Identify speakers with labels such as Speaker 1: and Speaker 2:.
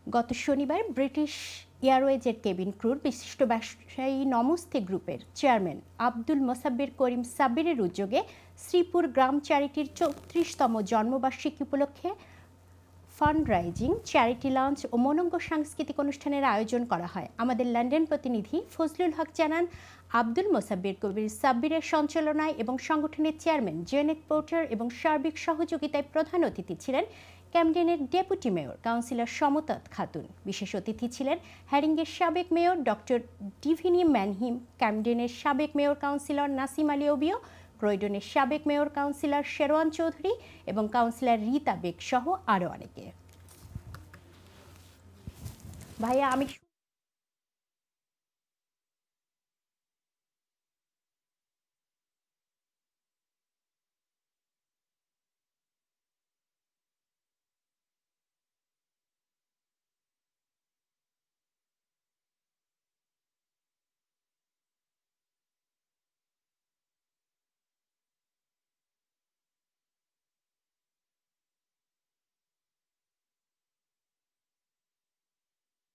Speaker 1: গত শনিবার British এয়ারওয়েজের cabin ক্রুর বিশিষ্ট ব্যবসায়ী নমস্তে গ্রুপের চেয়ারম্যান আব্দুল মোসাব্বির করিম সাব্বিরের উদ্যোগে শ্রীপুর গ্রাম চ্যারিটির ৩৪তম জন্মবার্ষিকী উপলক্ষে ফান্ড রাইজিং, চ্যারিটি লঞ্চ ও মনোজ্ঞ সাংস্কৃতিক অনুষ্ঠানের আয়োজন করা হয়। আমাদের লন্ডন প্রতিনিধি ফজলুল হক জানান, আব্দুল মোসাব্বির করিম সাব্বিরের সঞ্চালনায় এবং সংগঠনের চেয়ারম্যান জেনেট পোর্টার এবং সার্বিক সহযোগিতায় প্রধান অতিথি ছিলেন ক্যামডেনের ডেপুটি মেয়র কাউন্সিলর সমতাত খাতুন। বিশেষ অতিথি ছিলেন হ্যারিংয়ের সাবেক মেয়র ডক্টর ডিভিনি ম্যানহিম, ক্যামডেনের সাবেক mayor councillor Nasim Ali OBE, ক্রয়ডনের সাবেক মেয়র কাউন্সিলর শেরওয়ান চৌধুরী এবং কাউন্সিলর রীতা বেগ সহ আরও অনেকে। ভাইয়া, আমি